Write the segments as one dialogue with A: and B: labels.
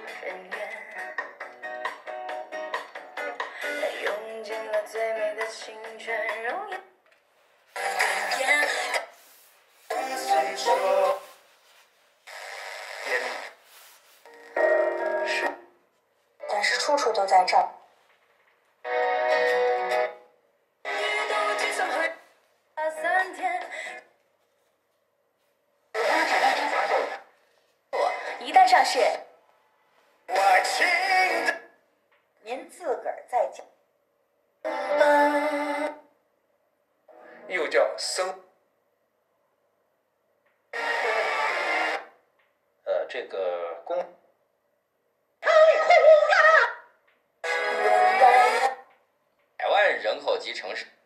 A: 人烟，它用尽了最美的青春容颜。随说，
B: 但是处处都在这儿。
A: 3天。
B: 一旦上线，
A: 我亲
B: 您自个儿在讲。
C: 又叫僧。这个公。100万人口级城市。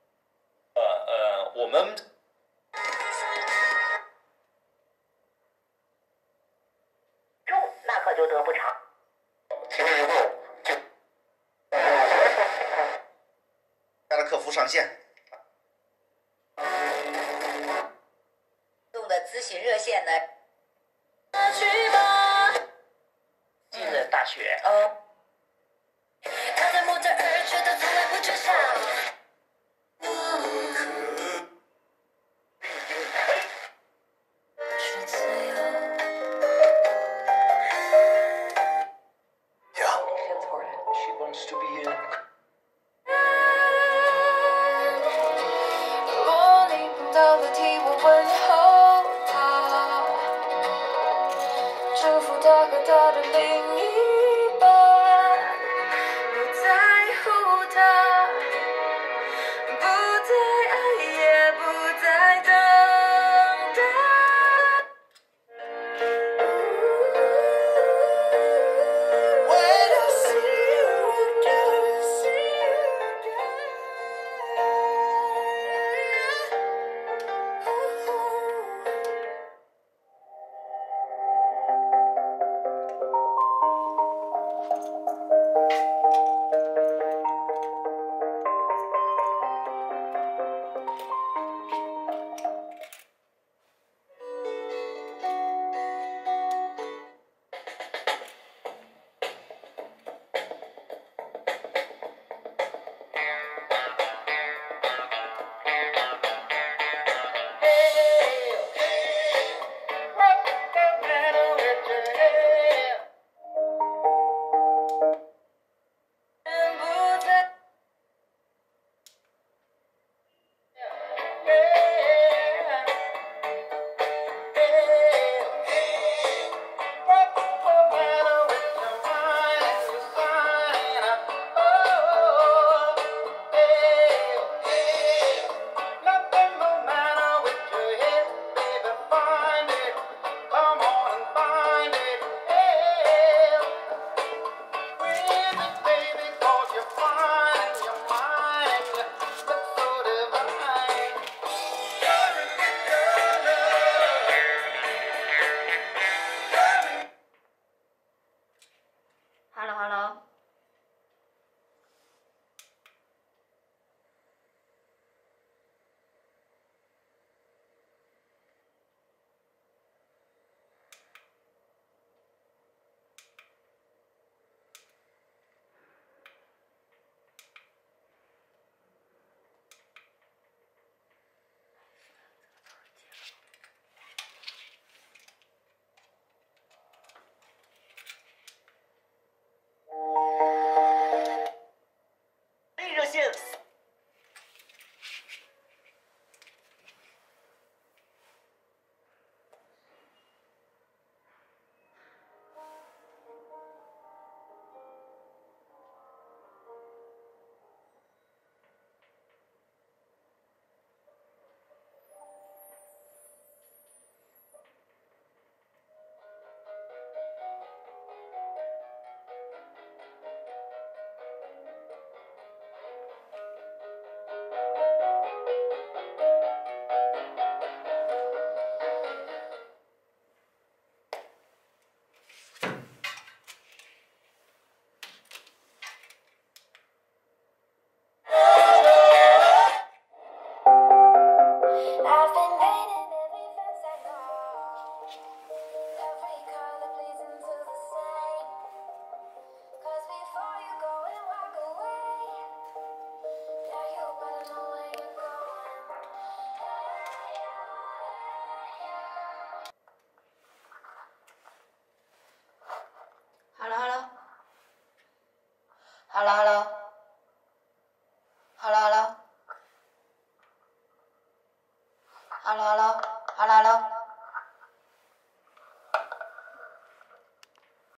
C: 我们。
B: 那可就得不偿。
C: 听完以后就。加了客服上线。
B: 用的咨询热线呢？
C: 进了大学。
A: 他在模特儿，却他从来不缺少。是自由。
C: She wants to be in.
A: 如果你碰到了，替我问候他，祝福他和他的另一半，不在乎他，不再爱，也不再等待。When I see you again, see you again.
B: 嗯。
A: Hello，